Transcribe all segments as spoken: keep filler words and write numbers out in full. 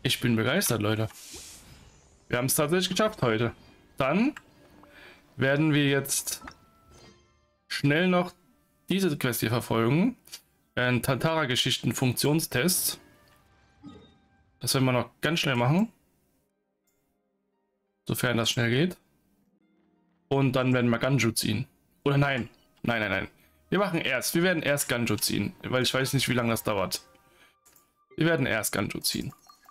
Ich bin begeistert, Leute. Wir haben es tatsächlich geschafft heute. Dann werden wir jetzt schnell noch diese Quest hier verfolgen. Ein Tantara-Geschichten-Funktionstest. Das werden wir noch ganz schnell machen. Sofern das schnell geht. Und dann werden wir Ganju ziehen. Oder nein. Nein, nein, nein. Wir machen erst. Wir werden erst Ganju ziehen. Weil ich weiß nicht, wie lange das dauert. Wir werden erst Ganju ziehen.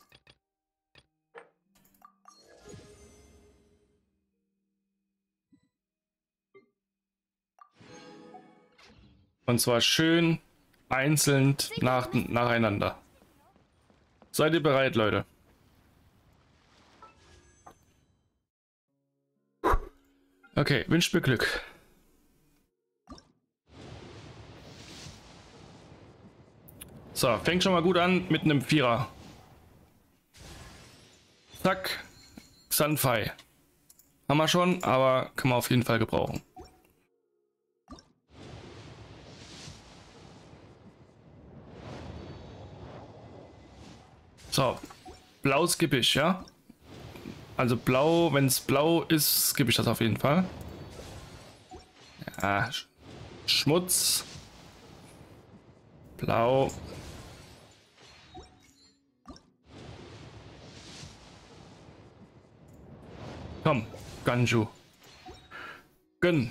Und zwar schön einzeln nach, nacheinander. Seid ihr bereit, Leute? Okay, wünscht mir Glück. So, fängt schon mal gut an mit einem Vierer. Zack, Sunfire. Haben wir schon, aber kann man auf jeden Fall gebrauchen. So, blau skippe ich, ja? Also blau, wenn es blau ist, skippe ich das auf jeden Fall. Ja, Sch Schmutz. Blau. Komm, Ganju. Gönn.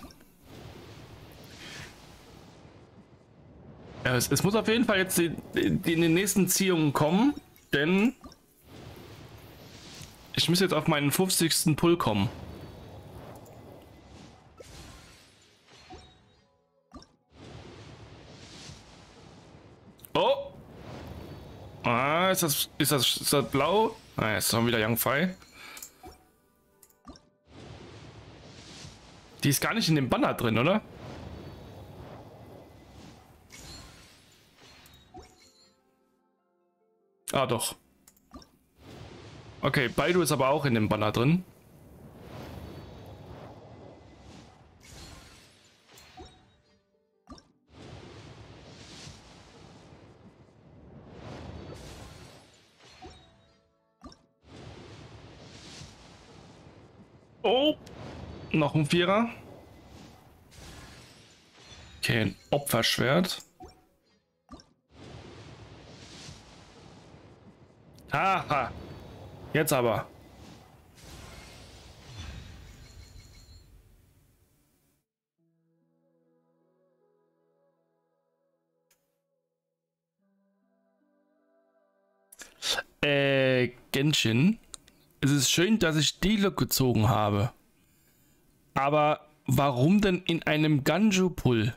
Ja, es, es muss auf jeden Fall jetzt die, die in den nächsten Ziehungen kommen. Denn ich muss jetzt auf meinen fünfzigsten Pull kommen. Oh! Ah, ist das, ist das, ist das blau? Ah, jetzt haben wir wieder Young Fei. Die ist gar nicht in dem Banner drin, oder? Ah, doch. Okay, Baidu ist aber auch in dem Banner drin. Oh, noch ein Vierer. Okay, ein Opferschwert. Haha. Jetzt aber. Äh, Genshin. Es ist schön, dass ich die Look gezogen habe. Aber warum denn in einem Ganju-Pull?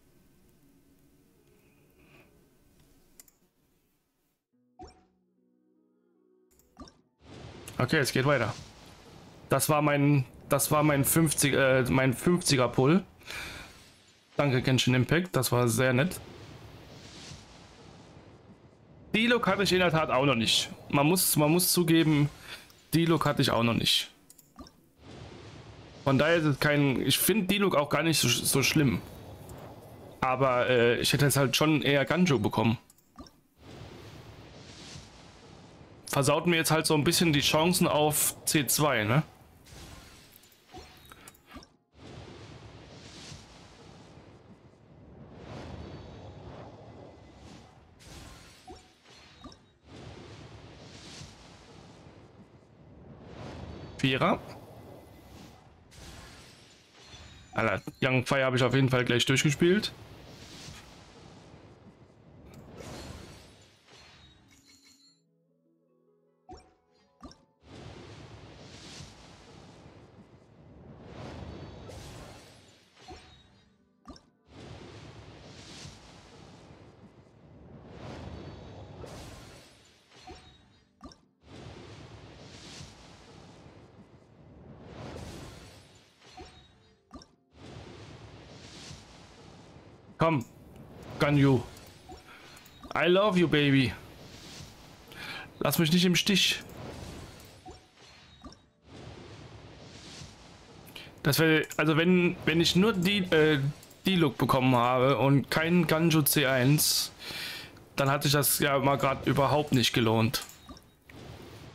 Okay, es geht weiter. Das war mein, das war mein fünfzig, äh, mein fünfziger Pull. Danke Genshin Impact, das war sehr nett. Die Look hatte ich in der Tat auch noch nicht. Man muss, man muss zugeben, die Look hatte ich auch noch nicht. Von daher ist es kein, ich finde die Look auch gar nicht so, so schlimm. Aber äh, ich hätte jetzt halt schon eher Ganju bekommen. Versaut mir jetzt halt so ein bisschen die Chancen auf C zwei, ne? Vierer. Alter, Young Fire habe ich auf jeden Fall gleich durchgespielt. Komm, Ganyu. I love you, baby. Lass mich nicht im Stich. Das wäre, also wenn, wenn ich nur die, äh, die Look bekommen habe und keinen Ganju C eins, dann hatte ich das ja mal gerade überhaupt nicht gelohnt.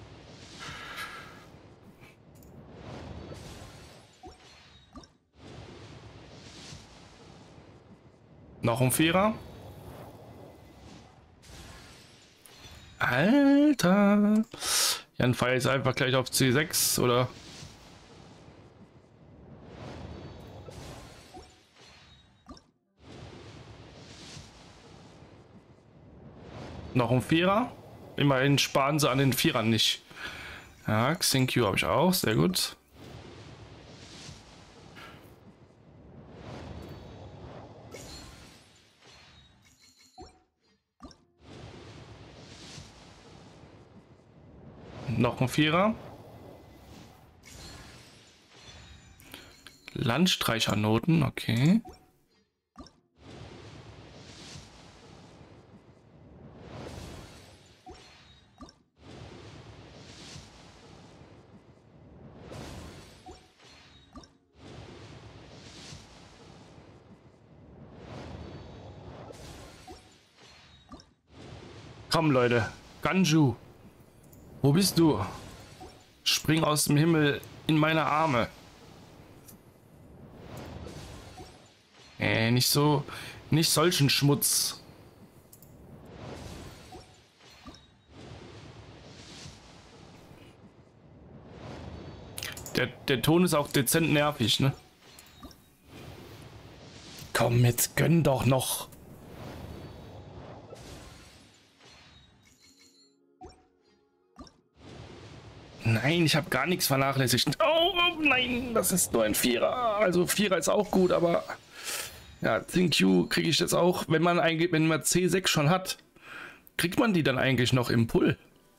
Noch ein Vierer. Alter. Jan feiert jetzt einfach gleich auf C sechs, oder? Noch ein Vierer. Immerhin sparen sie an den Vierern nicht. Ja, Xingqiu habe ich auch. Sehr gut. Noch ein Vierer. Landstreichernoten, okay. Komm, Leute. Ganju. Wo bist du? Spring aus dem Himmel in meine Arme. Äh, nicht so, nicht solchen Schmutz. Der, der Ton ist auch dezent nervig, ne? Komm, jetzt gönn doch noch. Nein, ich habe gar nichts vernachlässigt. Oh, nein, das ist nur ein Vierer. Also Vierer ist auch gut, aber ja, Xingqiu kriege ich jetzt auch. Wenn man eigentlich, wenn man C sechs schon hat, kriegt man die dann eigentlich noch im Pull?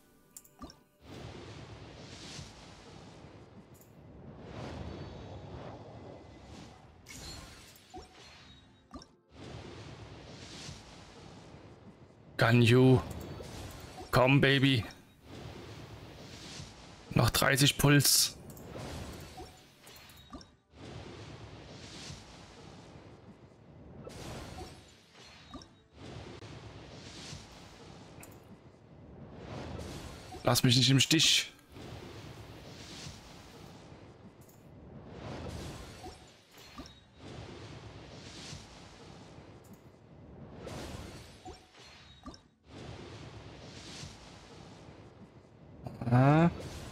Ganyu, komm, Baby. Noch dreißig Puls. Lass mich nicht im Stich. Ah.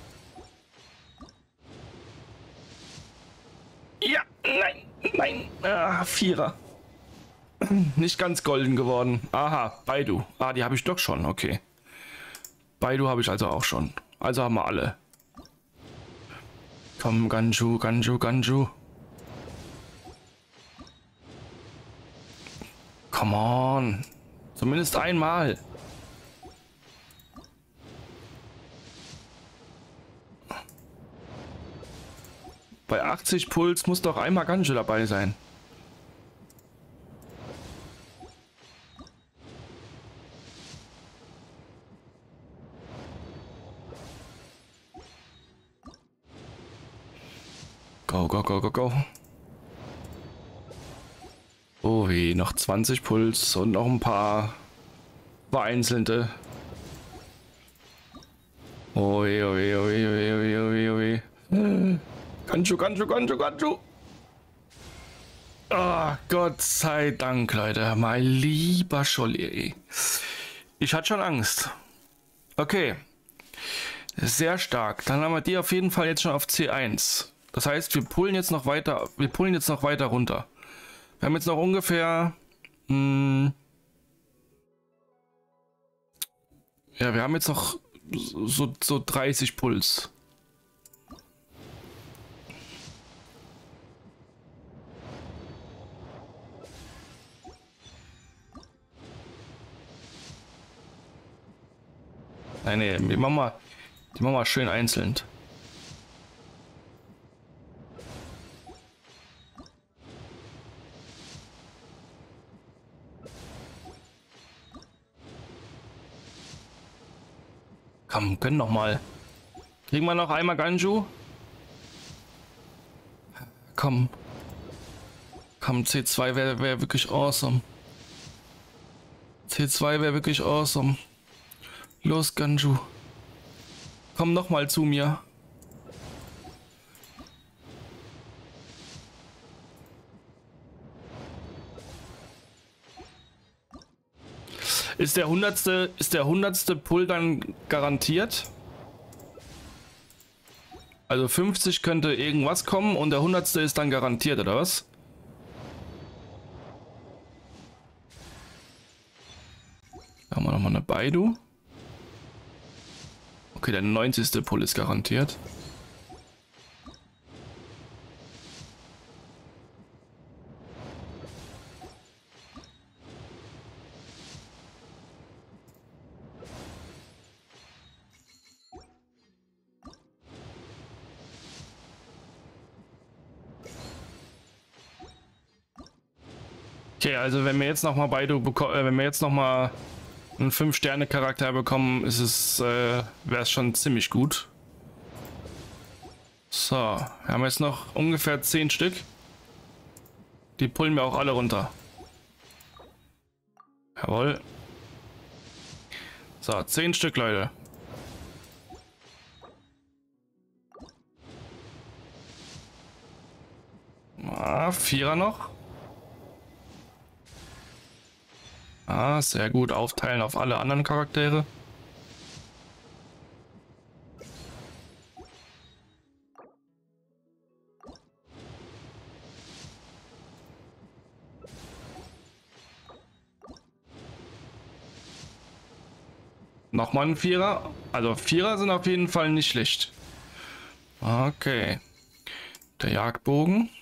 Ja, nein, nein. Ah, Vierer. Nicht ganz golden geworden. Aha, Baidu. Ah, die habe ich doch schon, okay. Baidu habe ich also auch schon. Also haben wir alle. Komm, Ganju, Ganju, Ganju. Come on. Zumindest einmal. Bei achtzig Puls muss doch einmal Ganju dabei sein. Go, go, go, go, go. Oh weh, noch zwanzig Puls und noch ein paar vereinzelte. Oh weh, oh weh, oh weh, oh weh, oh weh, oh weh, oh weh. Ganju, Ganju, Ganju, Ganju. Ah, Gott sei Dank, Leute. Mein lieber Scholli. Ich hatte schon Angst. Okay. Sehr stark. Dann haben wir die auf jeden Fall jetzt schon auf C eins. Das heißt, wir pullen jetzt noch weiter, wir pullen jetzt noch weiter runter. Wir haben jetzt noch ungefähr, mh, ja, wir haben jetzt noch so, so dreißig Puls. Nein, nee, die machen wir, die machen wir schön einzeln. Komm, können noch mal. Kriegen wir noch einmal Ganju? Komm. Komm, C zwei wäre wär wirklich awesome. C zwei wäre wirklich awesome. Los, Ganju. Komm noch mal zu mir. Ist der hundertste, ist der hundertste Pull dann garantiert? Also fünfzig könnte irgendwas kommen und der hundertste ist dann garantiert, oder was? Da haben wir nochmal eine Baidu. Okay, der neunzigste Pull ist garantiert. Okay, also wenn wir jetzt noch mal Baidu bekommen, äh, wenn wir jetzt noch mal einen fünf Sterne Charakter bekommen, ist es, äh, wäre es schon ziemlich gut. So, wir haben jetzt noch ungefähr zehn Stück. Die pullen wir auch alle runter. Jawohl. So, zehn Stück, Leute. Ah, Vierer noch. Ah, sehr gut. Aufteilen auf alle anderen Charaktere. Nochmal ein Vierer. Also Vierer sind auf jeden Fall nicht schlecht. Okay. Der Jagdbogen.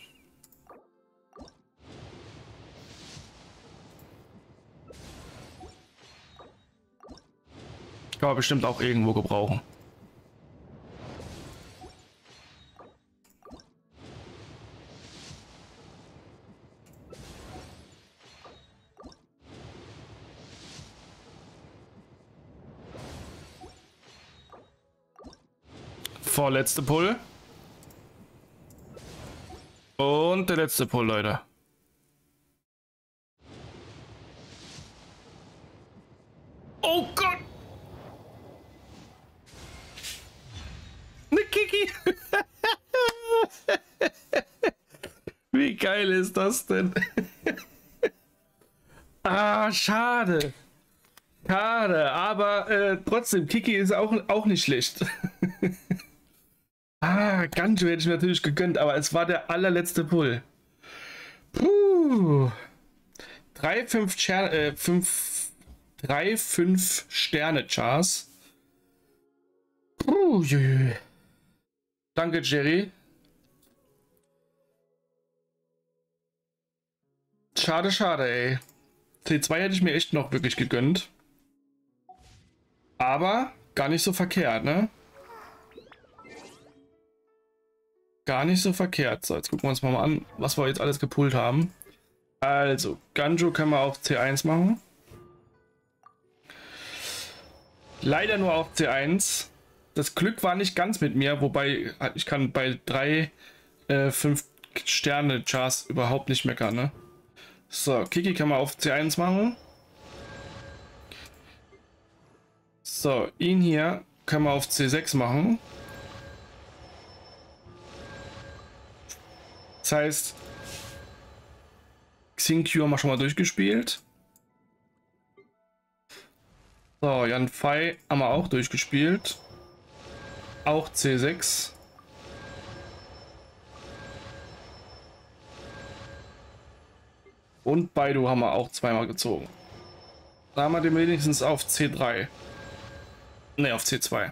Kann man bestimmt auch irgendwo gebrauchen. Vorletzte Pull. Und der letzte Pull, Leute. Oh Gott! Eine Kiki! Wie geil ist das denn? Ah, schade. Schade, aber äh, trotzdem, Kiki ist auch, auch nicht schlecht. Ah, Ganju hätte ich mir natürlich gegönnt, aber es war der allerletzte Pull. Puh. Drei, fünf Sterne, äh, fünf, drei, fünf Sterne Chars. Puh, jö. Danke, Jerry. Schade, schade, ey. T zwei hätte ich mir echt noch wirklich gegönnt. Aber gar nicht so verkehrt, ne? Gar nicht so verkehrt. So, jetzt gucken wir uns mal an, was wir jetzt alles gepullt haben. Also, Ganju können wir auf C eins machen. Leider nur auf C eins. Das Glück war nicht ganz mit mir, wobei ich kann bei drei, äh, fünf Sterne Chars überhaupt nicht meckern, ne? So, Kiki kann man auf C eins machen. So, ihn hier können wir auf C sechs machen. Das heißt, Xingqiu haben wir schon mal durchgespielt. So, Yan Fei haben wir auch durchgespielt. Auch C sechs. Und Baidu haben wir auch zweimal gezogen. Da haben wir den wenigstens auf C drei. Ne, auf C zwei.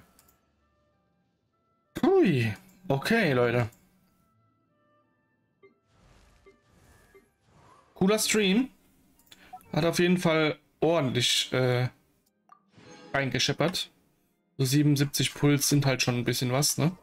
Hui. Okay, Leute. Cooler Stream. Hat auf jeden Fall ordentlich äh, reingescheppert. So siebenundsiebzig Puls sind halt schon ein bisschen was, ne?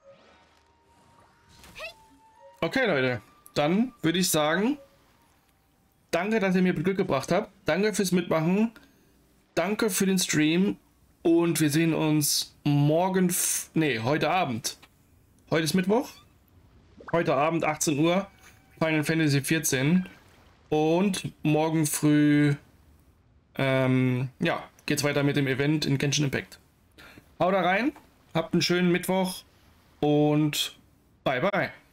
Okay, Leute. Dann würde ich sagen, danke, dass ihr mir Glück gebracht habt. Danke fürs Mitmachen. Danke für den Stream. Und wir sehen uns morgen, f nee, heute Abend. Heute ist Mittwoch. Heute Abend, achtzehn Uhr. Final Fantasy vierzehn. Und morgen früh, ähm, ja, geht's weiter mit dem Event in Genshin Impact. Haut da rein, habt einen schönen Mittwoch und bye bye.